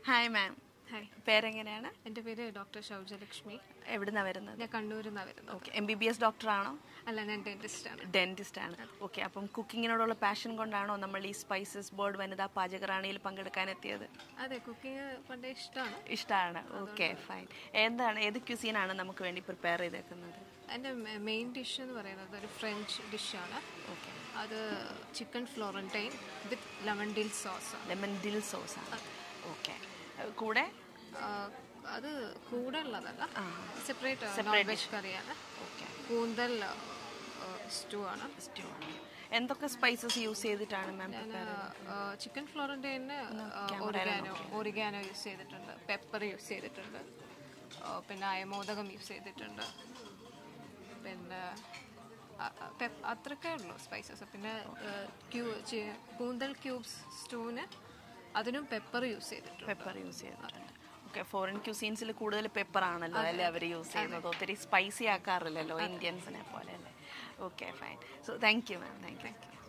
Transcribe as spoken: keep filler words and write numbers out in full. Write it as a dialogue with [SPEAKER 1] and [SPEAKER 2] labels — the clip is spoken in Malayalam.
[SPEAKER 1] Hi ma'am.
[SPEAKER 2] ഹായ്,
[SPEAKER 1] പേരെങ്ങനെയാണ്?
[SPEAKER 2] എൻ്റെ പേര് ഡോക്ടർ ഷൗജലക്ഷ്മി.
[SPEAKER 1] എവിടുന്നാണ് വരുന്നത്?
[SPEAKER 2] ഞാൻ കണ്ണൂരിൽ നിന്നാണ് വരുന്നത്.
[SPEAKER 1] Okay, M B B S ഡോക്ടറാണോ?
[SPEAKER 2] അല്ല, ഞാൻ ഡെന്റിസ്റ്റാണ്.
[SPEAKER 1] ഡെന്റിസ്റ്റ് ആണ്. ഓക്കെ, അപ്പം കുക്കിങ്ങിനോടുള്ള പാഷൻ കൊണ്ടാണോ നമ്മൾ ഈ സ്പൈസസ് ബോർഡ് വനിതാ പാചകറാണിയിൽ പങ്കെടുക്കാൻ എത്തിയത്?
[SPEAKER 2] അതെ, കുക്കിംഗ് പണ്ടേ ഇഷ്ടമാണ്.
[SPEAKER 1] ഇഷ്ടമാണ്. Okay, fine. എന്താണ്, ഏത് ക്യൂസീനാണ് നമുക്ക് വേണ്ടി പ്രിപ്പയർ ചെയ്തേക്കുന്നത്?
[SPEAKER 2] എൻ്റെ മെയിൻ ഡിഷ് എന്ന് പറയുന്നത് ഒരു ഫ്രഞ്ച് ഡിഷാണ്.
[SPEAKER 1] ഓക്കെ,
[SPEAKER 2] അത് chicken florentine with lemon dill sauce.
[SPEAKER 1] Lemon dill സോസാണ്. ഓക്കെ, കൂടെ
[SPEAKER 2] അത് കൂടെ ഉള്ളതല്ല, സെപ്പറേറ്റ്
[SPEAKER 1] Separate
[SPEAKER 2] വെജ് കറിയാണ്.
[SPEAKER 1] ഓക്കെ,
[SPEAKER 2] കൂന്തൽ സ്റ്റൂ ആണ്.
[SPEAKER 1] സ്റ്റൂ ആണ്. എന്തൊക്കെ സ്പൈസസ് യൂസ് ചെയ്തിട്ടാണ് മാം?
[SPEAKER 2] ഞാൻ ചിക്കൻ ഫ്ലോറന്റൈന് ഒറിഗാനോ ഒറിഗാനോ യൂസ് ചെയ്തിട്ടുണ്ട്, പെപ്പർ യൂസ് ചെയ്തിട്ടുണ്ട്, പിന്നെ അയമോദകം യൂസ് ചെയ്തിട്ടുണ്ട്, പിന്നെ അത്രയൊക്കെ ഉള്ളൂ സ്പൈസസ്. പിന്നെ ക്യൂ കൂന്തൽ ക്യൂബ്സ് സ്റ്റൂവിന് അതിനും പെപ്പർ യൂസ് ചെയ്തിട്ടുണ്ട്.
[SPEAKER 1] പെപ്പർ യൂസ് ചെയ്തിട്ടുണ്ട്. ഓക്കെ, ഫോറിൻ ക്യൂസീൻസിൽ കൂടുതൽ പെപ്പർ ആണല്ലോ അല്ലേ അവർ യൂസ് ചെയ്യുന്നത്, ഒത്തിരി സ്പൈസി ആക്കാറില്ലല്ലോ ഇന്ത്യൻസിനെ പോലെ അല്ലേ? Okay, fine. So thank you ma'am. Thank U.